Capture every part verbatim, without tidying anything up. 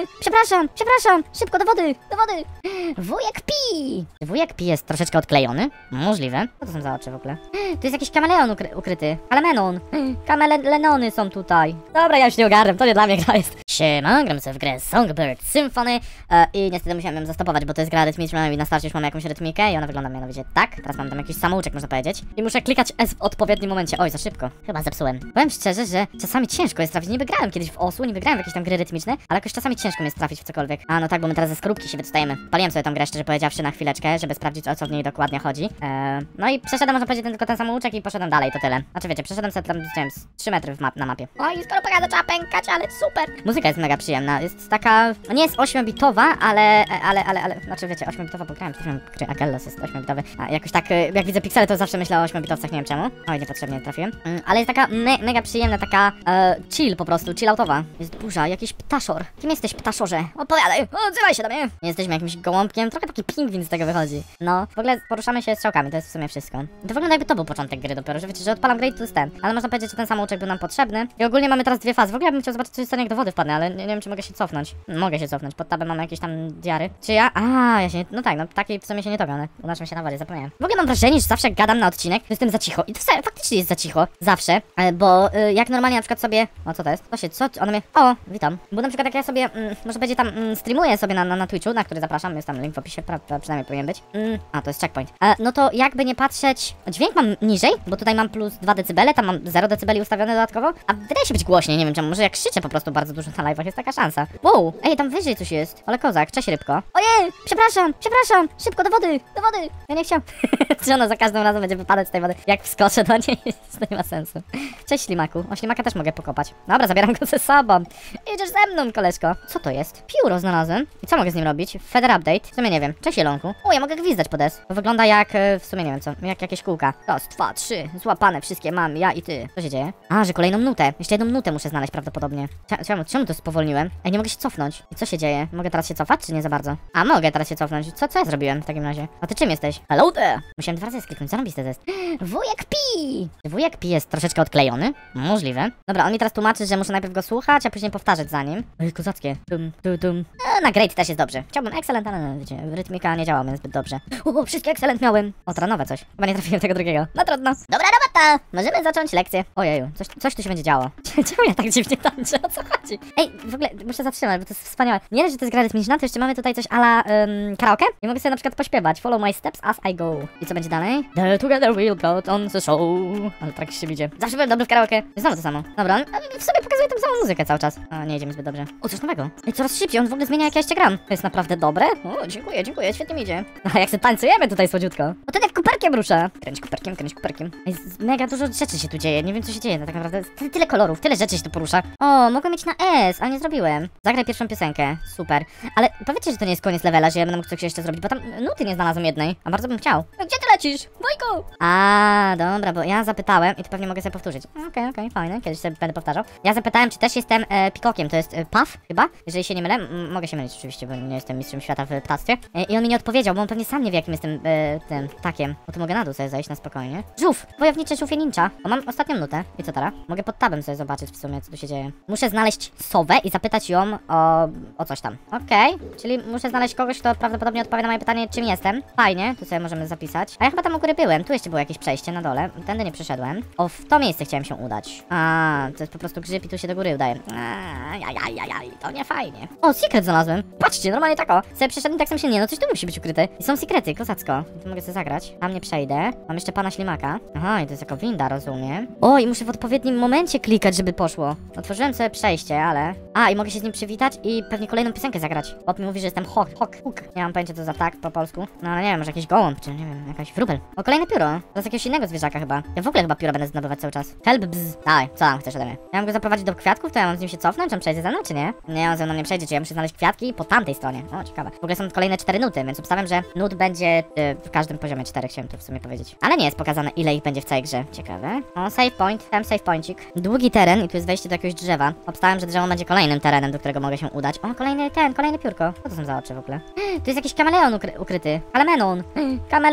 Ojej, przepraszam, przepraszam, szybko do wody, do wody. Wujek Pi. Wujek Pi jest troszeczkę odklejony. Możliwe. Co to są za oczy w ogóle? Tu jest jakiś kameleon ukry ukryty. Kameleon. Kamelenony są tutaj. Dobra, ja już nie ogarnę, to nie dla mnie gra jest. Siema, gram sobie w grę Songbird Symphony e, i niestety musiałem ją zastopować, bo to jest gra rytmiczna i na starcie już mamy jakąś rytmikę i ona wygląda mianowicie tak. Teraz mam tam jakiś samouczek, można powiedzieć. I muszę klikać S w odpowiednim momencie. Oj, za szybko. Chyba zepsułem. Powiem szczerze, że czasami ciężko jest trafić. Niby grałem kiedyś w Osu, niby grałem w jakieś tam gry rytmiczne, ale jakoś czasami ciężko mi jest trafić w cokolwiek. A no tak, bo my teraz ze skorupki się wydostajemy. Paliłem sobie tą grę, szczerze powiedziawszy, na chwileczkę, żeby sprawdzić, o co w niej dokładnie chodzi. Eee, no i przeszedłem, można powiedzieć, ten, tylko ten samouczek i poszedłem dalej, to tyle. Znaczy wiecie, przeszedłem sobie tam, nie wiem, z trzy metry w map, na mapie. Oj, skorupa zaczęła pękać, ale super. Muzyka jest mega przyjemna, jest taka, no nie jest ośmiobitowa, ale, ale, ale, ale, znaczy wiecie, ośmiobitowa, bo grałem w gry Akellos jest ośmiobitowy. A jakoś tak, jak widzę piksele, to zawsze myślę o ośmiobitowcach, nie wiem czemu. Oj, niepotrzebnie trafiłem. Mm, ale jest taka me mega przyjemna, taka e, chill po prostu, chilloutowa. Jest burza, jakiś ptaszor. Kim jesteś, ptaszorze? Opowiadaj, odzywaj się do mnie. Jesteśmy jakimś gołąbkiem, trochę taki pingwin z tego wychodzi. No, w ogóle poruszamy się strzałkami, to jest w sumie wszystko. To wygląda jakby to był początek gry dopiero, że wiecie, że odpalam grę i to jest ten. Ale można powiedzieć, że ten samouczek był nam potrzebny. I ogólnie mamy teraz dwie fazy. W ogóle bym chciał zobaczyć, co się stanie, jak do wody wpadnę, ale nie, nie wiem, czy mogę się cofnąć. Mogę się cofnąć, pod tabem mamy jakieś tam diary. Czy ja? A, ja się nie... No tak, no takiej w sumie się nie topię, ale unoszę się na wodzie, zapomniałem. W ogóle mam wrażenie, że zawsze jak gadam na odcinek, to jestem za cicho. I to faktycznie jest za cicho. Zawsze. Bo y, jak normalnie na przykład sobie... O, co to jest? To się, co? Ona mnie... O, witam. Bo na przykład jak ja sobie, mm, może będzie tam mm, streamuję sobie na, na, na Twitchu, na który zapraszam, jest tam link w opisie, pra, pra, przynajmniej powinien być. Mm, a, to jest checkpoint. E, no to jakby nie patrzeć... Dźwięk mam niżej, bo tutaj mam plus dwa decybele, tam mam zero decybeli ustawione dodatkowo, a wydaje się być głośniej, nie wiem czemu, może jak krzyczę po prostu bardzo dużo na live'ach, jest taka szansa. Wow, ej, tam wyżej coś jest, ale kozak, cześć rybko. Ojej, przepraszam, przepraszam, szybko do wody, do wody, ja nie chciałam. Czy ona za każdym razem będzie wypadać z tej wody, jak wskoczę do niej, to nie ma sensu. Cześć ślimaku, o ślimaka też mogę pokopać. Dobra, zabieram go ze sobą. Idziesz ze mną, koleżko. Co to jest? Pióro znalazłem. I co mogę z nim robić? Feather update. W sumie nie wiem. Cześć jelonku. O, ja mogę gwizdać pod S. To wygląda jak, w sumie nie wiem co, jak jakieś kółka. Raz, dwa, trzy. Złapane wszystkie mam, ja i ty. Co się dzieje? A, że kolejną nutę. Jeszcze jedną nutę muszę znaleźć prawdopodobnie. Czemu, czemu to spowolniłem? Ej, nie mogę się cofnąć. I co się dzieje? Mogę teraz się cofać, czy nie za bardzo? A, mogę teraz się cofnąć. Co, co ja zrobiłem w takim razie? A ty czym jesteś? Hello there! Musiałem dwa razy skliknąć, zarąbiste to jest. Wujek Pi! Wujek Pi jest troszeczkę odklejony. Możliwe. Dobra, on mi teraz tłumaczy, że muszę najpierw go słuchać, a później powtarzać za nim. Ej, kozackie. Dum, dum, dum. E, na great też jest dobrze. Chciałbym excellent, ale wiecie, rytmika nie działa zbyt dobrze. O, wszystkie excellent miałem. O, tranowe coś. Chyba nie trafiłem tego drugiego. No trudno. Dobra robota! Możemy zacząć lekcję. Ojeju, coś, coś tu się będzie działo. Czemu ja tak dziwnie tańczę? O co chodzi? Ej, w ogóle muszę zatrzymać, bo to jest wspaniałe. Nie dość, że to jest gra rytmiczna, to jeszcze mamy tutaj coś ala um, karaoke. I mogę sobie na przykład pośpiewać. Follow my steps as I go. I co będzie dalej? The together we'll go on the show. Ale tak się idzie. Zawsze byłem dobry w karaoke. Znowu to samo. Dobra, on w sobie pokazuje tą samą muzykę cały czas. A nie idziemy zbyt dobrze. O, coś nowego. Ej, coraz szybciej, on w ogóle zmienia jak ja jeszcze gram. To jest naprawdę dobre. O, dziękuję, dziękuję, świetnie mi idzie. A jak sobie tańcujemy tutaj słodziutko. O, ten jak kuperkiem rusza. Kręć kuperkiem, kręć kuperkiem. Ej, mega dużo rzeczy się tu dzieje. Nie wiem, co się dzieje, no tak naprawdę. Tyle, tyle kolorów, tyle rzeczy się tu porusza. O, mogłem mieć na S, ale nie zrobiłem. Zagraj pierwszą piosenkę. Super. Ale powiedzcie, że to nie jest koniec levela, że ja będę mógł coś jeszcze zrobić, bo tam nuty nie znalazłem jednej. A bardzo bym chciał. Gdzie ty lecisz? Wojku! A, dobra, bo ja zapytałem i to pewnie mogę sobie powtórzyć. Okej, okay, okej, okay, fajne. Kiedyś sobie będę powtarzał. Ja zapytałem, czy też jestem e, pikokiem. To jest e, Puff, chyba? Jeżeli się nie mylę. M mogę się mylić oczywiście, bo nie jestem mistrzem świata w ptactwie. E, I on mi nie odpowiedział, bo on pewnie sam nie wie, jakim jestem e, tym ptakiem. Bo to mogę na dół sobie zejść na spokojnie. Żółw! Wojownicze żółwie ninja. O, mam ostatnią nutę. I co teraz? Mogę pod tabem sobie zobaczyć w sumie, co tu się dzieje. Muszę znaleźć sowę i zapytać ją o, o coś tam. Okej, okay. Czyli muszę znaleźć kogoś, kto prawdopodobnie odpowie na moje pytanie, czym jestem. Fajnie, tu sobie możemy zapisać. A ja chyba tam u góry byłem. Tu jeszcze było jakieś przejście na dole. Tędy nie przeszedłem. O, w to miejsce chciałem się udać. A, to jest po prostu grzyb i tu się do góry udaje. Ajajajajaj, to nie fajnie. O, secret znalazłem. Patrzcie, normalnie tako. Sobie przeszedłem, tak sam się nie, no coś tu musi być ukryte. I są sekrety, kozacko. Tu mogę sobie zagrać. Tam nie przejdę. Mam jeszcze pana ślimaka. Aha, i to jest jako winda, rozumiem. O, i muszę w odpowiednim momencie klikać, żeby poszło. Otworzyłem sobie przejście, ale... A, i mogę się z nim przywitać i pewnie kolejną piosenkę zagrać. Bob mi mówi, że jestem hok, hok, huk. Nie mam pojęcia, co za tak po polsku. No ale nie wiem, może jakiś gołąb, czy nie wiem, jakaś wróbel. O, kolejne pióro. To jest jakiegoś innego zwierzaka chyba. Ja w ogóle chyba pióra będę zdobywać cały czas. Help bzz. Daj, co tam chcesz ode mnie? Ja mam go zaprowadzić do kwiatków, to ja mam z nim się cofnąć, czy on przejdzie ze mną, czy nie? Nie, on ze mną nie przejdzie, czy ja muszę znaleźć kwiatki po tamtej stronie. O, ciekawe. W ogóle są kolejne cztery nuty, więc obstawiam, że nut będzie y, w każdym poziomie cztery, chciałem tu w sumie powiedzieć. Ale nie jest pokazane, ile ich będzie w całej grze. Ciekawe. O, save point, tam save pointik. Długi teren i tu jest wejście do jakiegoś drzewa. Obstałem, że drzewo będzie kolejnym terenem, do którego mogę się udać. O, kolejny ten, kolejne piórko. Co to są za oczy w ogóle? Tu jest jakiś kameleon ukry ukryty. Kameleon. Kamelenony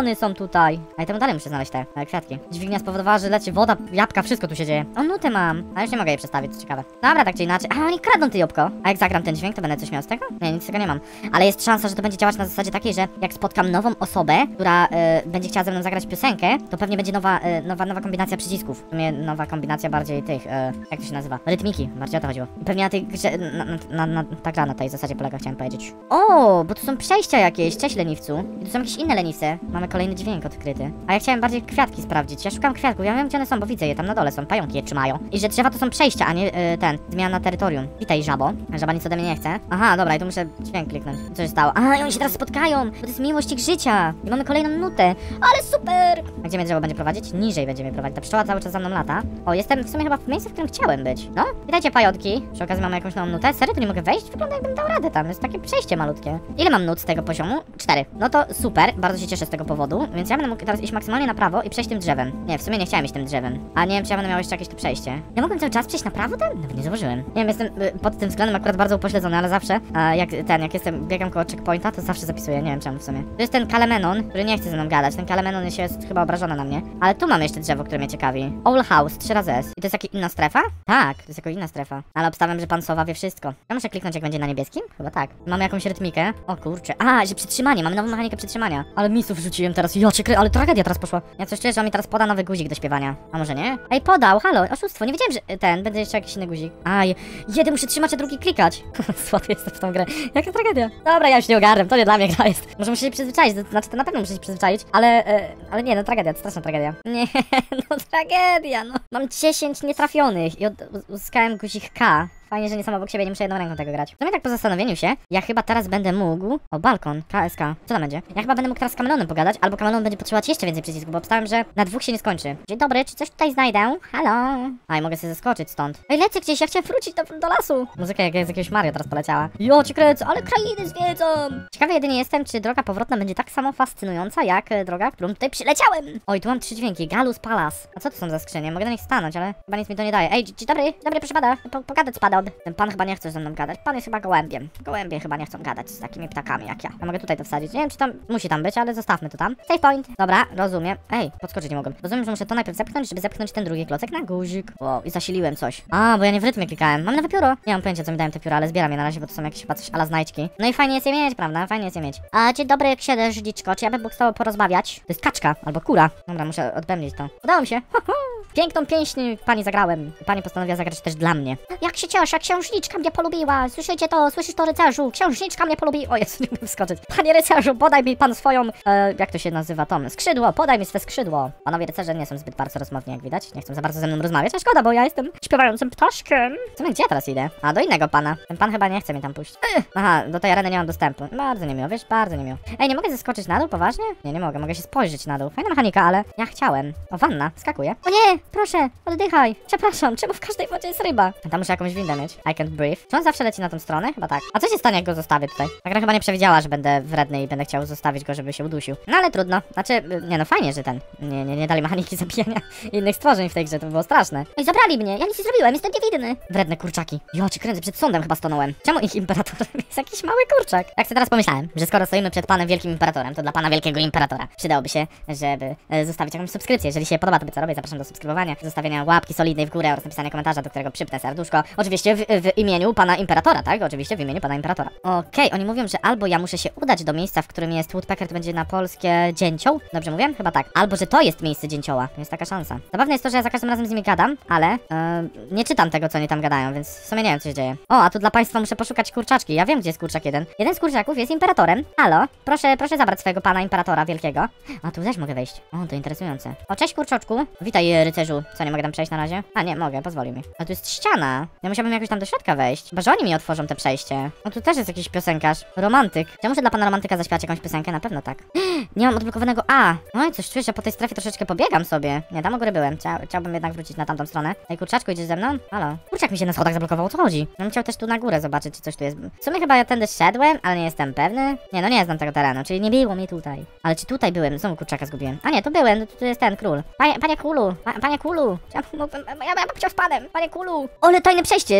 melony są tutaj. A i temu dalej muszę znaleźć te, te kwiatki. Dźwignia spowodowała, że leci woda, jabłka, wszystko tu się dzieje. O, nutę mam. A już nie mogę jej przestawić, co ciekawe. Dobra, tak czy inaczej. A, oni kradną ty jabłko. A jak zagram ten dźwięk, to będę coś miał z tego? Nie, nic z tego nie mam. Ale jest szansa, że to będzie działać na zasadzie takiej, że jak spotkam nową osobę, która y, będzie chciała ze mną zagrać piosenkę, to pewnie będzie nowa, y, nowa, nowa kombinacja przycisków. W sumie nowa kombinacja bardziej tych, y, jak to się nazywa? Rytmiki, bardziej o to chodziło. I pewnie na tej grze, na, na, na, na, ta gra na tej zasadzie polega, chciałem powiedzieć. O, bo tu są przejścia jakieś, cześć leniwcu. I tu są jakieś inne leniwce. Mamy kolejny dźwięk odkryty. A ja chciałem bardziej kwiatki sprawdzić. Ja szukam kwiatków, ja wiem gdzie one są, bo widzę je tam na dole są, pająki je trzymają. I że drzewa to są przejścia, a nie y, ten, zmiana terytorium. Witaj żabo. Żaba nic ode mnie nie chce. Aha, dobra, i tu muszę dźwięk kliknąć. Co się stało? A, i oni się teraz spotkają, bo to jest miłość ich życia. I mamy kolejną nutę. Ale super! A gdzie mnie drzewo będzie prowadzić? Niżej będzie mnie prowadzić. Ta pszczoła cały czas za mną lata. O, jestem w sumie chyba w miejscu, w którym chciałem być. No, witajcie pajątki. Przy okazji mamy jakąś nową nutę. Serio, tu nie mogę wejść? Wygląda jakbym dał radę tam. Jest takie przejście malutkie. Ile mam nut z tego poziomu? Cztery. No to super, bardzo się cieszę z tego powodu. Więc ja będę mógł teraz iść maksymalnie na prawo i przejść tym drzewem. Nie, w sumie nie chciałem iść tym drzewem. A nie wiem, czy ja będę miał jeszcze jakieś tu przejście. Ja mogłem cały czas przejść na prawo tam? Nawet nie zauważyłem. Nie wiem, jestem y, pod tym względem akurat bardzo upośledzony, ale zawsze a, jak ten, jak jestem, biegam koło checkpointa, to zawsze zapisuję. Nie wiem czemu w sumie. To jest ten Kalemenon, który nie chce ze mną gadać. Ten Kalemenon jest, jest chyba obrażony na mnie. Ale tu mam jeszcze drzewo, które mnie ciekawi. Owl House, trzy razy S. I to jest jakaś inna strefa? Tak, to jest jakaś inna strefa. Ale obstawiam, że pan Sowa wie wszystko. Ja muszę kliknąć, jak będzie na niebieskim? Chyba tak. Mamy jakąś rytmikę. O kurczę. A, że przytrzymanie. Mamy nową mechanikę przytrzymania. Ale misów rzuciłem teraz. Ja cię kry... ale tragedia teraz poszła. Ja coś czuję, że on mi teraz poda nowy guzik do śpiewania. A może nie? Ej, podał, halo, oszustwo. Nie wiedziałem, że ten, będzie jeszcze jakiś inny guzik. Aj, jeden muszę trzymać, a drugi klikać. Słaby jestem w tą grę. Jaka tragedia. Dobra, ja już nie ogarnę. To nie dla mnie gra jest. Może muszę się przyzwyczaić. Znaczy, to na pewno muszę się przyzwyczaić. Ale, e, ale nie, no tragedia, to straszna tragedia. Nie, no tragedia, no. Mam dziesięć nietrafionych i od, uzyskałem guzik K. Fajnie, że nie są obok siebie, nie muszę jedną ręką tego grać. W sumie tak po zastanowieniu się, ja chyba teraz będę mógł... O, balkon, K S K. Co tam będzie? Ja chyba będę mógł teraz z Kameleonem pogadać, albo Kameleon będzie potrzebować jeszcze więcej przycisków, bo obstałem, że na dwóch się nie skończy. Dzień dobry, czy coś tutaj znajdę? Halo? Aj, mogę sobie zeskoczyć stąd. Ej, lecę gdzieś, ja chciałem wrócić do, do lasu. Muzyka jak z jakiegoś Mario teraz poleciała. Jo, ci kręcę, ale krainy zwiedzam. Ciekawy jedynie jestem, czy droga powrotna będzie tak samo fascynująca, jak e, droga, którą tutaj przyleciałem. Oj, tu mam trzy dźwięki. Galus Palace. A co to są za skrzynie? Mogę do nich stanąć, ale chyba nic mi to nie daje. Ej, dzień dobry, dobry, proszę pana. Po, pogadać z panem. Ten pan chyba nie chce ze mną gadać. Pan jest chyba gołębiem. Gołębie chyba nie chcą gadać z takimi ptakami jak ja. Ja mogę tutaj to wsadzić. Nie wiem, czy tam musi tam być, ale zostawmy to tam. Save point. Dobra, rozumiem. Ej, podskoczyć nie mogłem. Rozumiem, że muszę to najpierw zepchnąć, żeby zepchnąć ten drugi klocek na guzik. Wow, i zasiliłem coś. A, bo ja nie w rytmie klikałem. Mam nowe pióro. Nie mam pojęcia, co mi dałem te pióra, ale zbieram je na razie, bo to są jakieś chyba coś ala znajdźki. No i fajnie jest je mieć, prawda? Fajnie jest je mieć. A dzień dobry, księżniczko. Czy ja bym mógł z tobą porozmawiać? To jest kaczka albo kura. Dobra, muszę odbębnić to. Udało mi się. Piękną pieśń pani zagrałem. Pani postanowiła zagrać też dla mnie. Jak się cieszę, księżniczka mnie polubiła. Słyszycie to? Słyszysz to, rycerzu? Księżniczka mnie polubi... O Jezu, nie mogę wskoczyć. Panie rycerzu, podaj mi pan swoją... E, jak to się nazywa, Tom? Skrzydło, podaj mi swe skrzydło. Panowie rycerze nie są zbyt bardzo rozmowni, jak widać. Nie chcą za bardzo ze mną rozmawiać, a szkoda, bo ja jestem śpiewającym ptaszkiem. W sumie gdzie ja teraz idę? A, do innego pana. Ten pan chyba nie chce mi tam pójść. Ech. Aha, do tej areny nie mam dostępu. Bardzo niemiło, wiesz? Bardzo niemiło. Ej, nie mogę zeskoczyć na dół, poważnie? Nie, nie mogę. Mogę się spojrzeć na dół. Fajna mechanika, ale ja chciałem. O, wanna. Skakuję. O nie! Proszę, oddychaj. Przepraszam, czemu w każdej wodzie jest ryba? Tam muszę jakąś windę mieć. I can't breathe. Czy on zawsze leci na tą stronę? Chyba tak. A co się stanie, jak go zostawię tutaj? Ta gra chyba nie przewidziała, że będę wredny i będę chciał zostawić go, żeby się udusił. No ale trudno. Znaczy, nie no, fajnie, że ten... Nie, nie, nie dali mechaniki zabijania innych stworzeń w tej grze, to by było straszne. Oj, zabrali mnie, ja nic nie zrobiłem, jestem niewinny. Wredne kurczaki. Jo, ci kręcę, przed sądem chyba stanąłem. Czemu ich imperatorem jest jakiś mały kurczak? Jak sobie teraz pomyślałem, że skoro stoimy przed panem wielkim imperatorem, to dla pana wielkiego imperatora przydałoby się, żeby e, zostawić jakąś subskrypcję. Jeżeli się podoba, to by co robię, zapraszam do subskrybowania, zostawienia łapki solidnej w górę oraz napisania komentarza, do którego przypnę serduszko. Oczywiście w, w imieniu pana imperatora, tak? Oczywiście w imieniu pana imperatora. Okej, okay, oni mówią, że albo ja muszę się udać do miejsca, w którym jest Woodpecker, to będzie na polskie dzięcioł. Dobrze mówię? Chyba tak. Albo, że to jest miejsce dzięcioła. Jest taka szansa. Zabawne jest to, że ja za każdym razem z nimi gadam, ale e, nie czytam tego, co oni tam gadają, więc w sumie nie wiem, co się dzieje. O, a tu dla państwa muszę poszukać kurczaczki. Ja wiem, gdzie jest kurczak jeden. Jeden z kurczaków jest imperatorem. Halo? Proszę, proszę zabrać swojego pana imperatora wielkiego. A tu też mogę wejść. O, to interesujące. O, cześć kurczoczku. Witaj, rycerzu. Co, nie mogę tam przejść na razie? A nie, mogę, pozwoli mi. A tu jest ściana. Ja musiałbym jakoś tam do środka wejść. Chyba, że oni mi otworzą te przejście. O, tu też jest jakiś piosenkarz. Romantyk. Ja muszę dla pana romantyka zaśpiewać jakąś piosenkę? Na pewno tak. Nie mam odblokowanego A. No i coś czuję, że po tej strefie troszeczkę pobiegam sobie. Nie, tam u góry byłem. Chcia chciałbym jednak wrócić na tamtą stronę. Ej, kurczaczku, idziesz ze mną? Halo? Kurczak mi się na schodach zablokował, o co chodzi? Ja bym chciał też tu na górę zobaczyć, czy coś tu jest. W sumie chyba ja tędy szedłem, ale nie jestem pewny. Nie, no nie znam tego terenu, czyli nie było mnie tutaj. Ale czy tutaj byłem? Znowu kurczaka zgubiłem. A nie, tu byłem, no, tu, tu jest ten król. Panie, panie królu, pa, panie królu. Ja, ja, ja bym chciał z panem, panie królu. Ole, tajne przejście.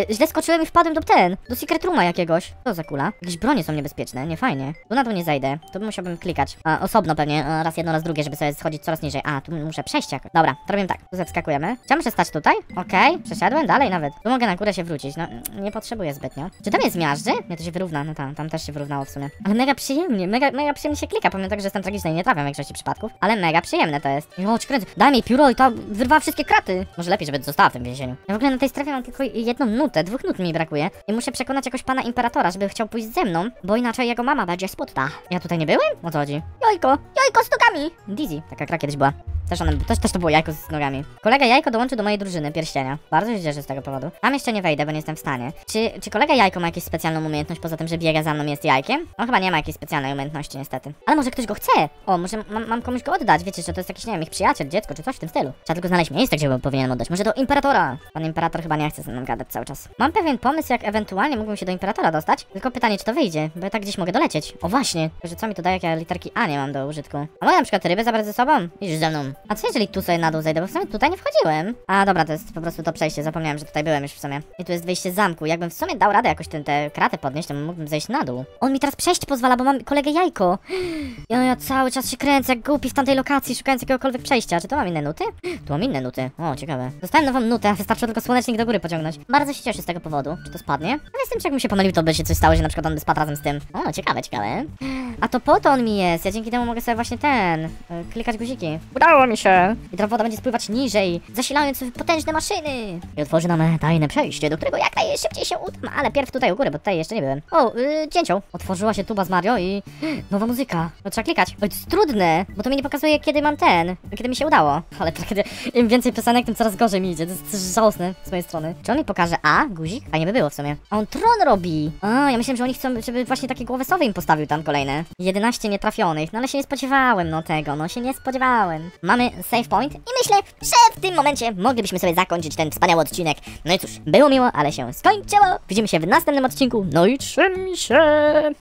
Yy, źle skoczyłem i wpadłem do ten, do secret rooma jakiegoś. Co za kula? Jakieś bronie są niebezpieczne, nie fajnie. Tu na to nie zejdę, tu musiałbym klikać. A, osobno pewnie, a, raz jedno, raz drugie, żeby sobie schodzić coraz niżej. A, tu muszę przejść jakoś. Dobra, to robimy tak, tu zeskakujemy. Chciałem się stać tutaj, okej, okay. Przesiadłem, dalej nawet. Tu mogę na górę się wrócić, no nie potrzebuję zbytnio. Czy tam jest miażdży? Nie, to się wyrówna, no tam, tam też się wyrównało w sumie. Ale mega przyjemnie, mega, mega przyjemnie się klika, pomimo tak, że jestem tragiczny i nie trafiam w większości przypadków. Ale mega przyjemne to jest. Jo, ci kręcę, daj mi pióro i to wyrwała wszystkie kraty. Może lepiej, żeby została w tym więzieniu. Ja w ogóle na tej strefie mam tylko jedną nutę, dwóch nut mi brakuje. I muszę przekonać jakoś pana imperatora, żeby chciał pójść ze mną, bo inaczej jego mama będzie smutna. Ja tutaj nie byłem? O co chodzi? Jajko, jajko z nogami! Dizzy, taka gra kiedyś była. Też, one, też, też to było jajko z nogami. Kolega Jajko dołączył do mojej drużyny pierścienia. Bardzo się cieszę z tego powodu. Tam jeszcze nie wejdę, bo nie jestem w stanie. Czy, czy kolega Jajko ma jakąś specjalną umiejętność, poza tym, że biega za mną, jest jajkiem? No chyba nie ma jakiejś specjalnej umiejętności niestety. Ale może ktoś go chce? O, może mam, mam komuś go oddać. Wiecie, że to jest jakiś, nie wiem, ich przyjaciel, dziecko, czy coś w tym stylu. Trzeba tylko znaleźć miejsce, gdzie go powinienem oddać. Może do imperatora. Pan imperator chyba nie chce ze mną gadać cały czas. Mam pewien pomysł, jak ewentualnie mógłbym się do imperatora dostać. Tylko pytanie, czy to wyjdzie, bo ja tak gdzieś mogę dolecieć. O właśnie, że co mi to daje, jak ja literki A nie mam do użytku. A mogę na przykład ryby zabrać ze sobą? Idziesz ze mną. A co jeżeli tu sobie na dół zejdę, bo w sumie tutaj nie wchodziłem. A dobra, to jest po prostu to przejście, zapomniałem, że tutaj byłem już w sumie. I tu jest wyjście z zamku. Jakbym w sumie dał radę jakoś ten, te kraty podnieść, to mógłbym zejść na dół. On mi teraz przejść pozwala, bo mam kolegę Jajko. Ja, ja cały czas się kręcę jak głupi w tamtej lokacji, szukając jakiegokolwiek przejścia. Czy to mam inne nuty? Tu mam inne nuty. O, ciekawe. Dostałem nową nutę, wystarczyło tylko słonecznik do góry pociągnąć. Bardzo się cieszę z tego powodu. Czy to spadnie? Ale jestem, czy jakbym się pomylił, to by się coś stało, że na przykład on by spadł razem z tym. O, ciekawe, ciekawe. A to po to on mi jest. Ja dzięki temu mogę sobie właśnie ten, y, klikać guziki. Udało mi się. I ta woda będzie spływać niżej, zasilając potężne maszyny. I otworzy nam tajne przejście, do którego jak najszybciej się udam. Ale pierw tutaj u góry, bo tutaj jeszcze nie byłem. O, yy, cięcią. Otworzyła się tuba z Mario i nowa muzyka. No trzeba klikać. Oj, to jest trudne, bo to mi nie pokazuje, kiedy mam ten, kiedy mi się udało. Ale to kiedy im więcej piosenek, tym coraz gorzej mi idzie. To jest coś żałosne z mojej strony. Czy on mi pokaże A, guzik? A nie by było w sumie. A on tron robi. A, ja myślałem, że oni chcą, żeby właśnie takie głowy sowy im postawił tam kolejne. jedenaście nietrafionych. No ale się nie spodziewałem, no tego, no się nie spodziewałem. Mamy save point i myślę, że w tym momencie moglibyśmy sobie zakończyć ten wspaniały odcinek. No i cóż, było miło, ale się skończyło. Widzimy się w następnym odcinku. No i trzymaj się.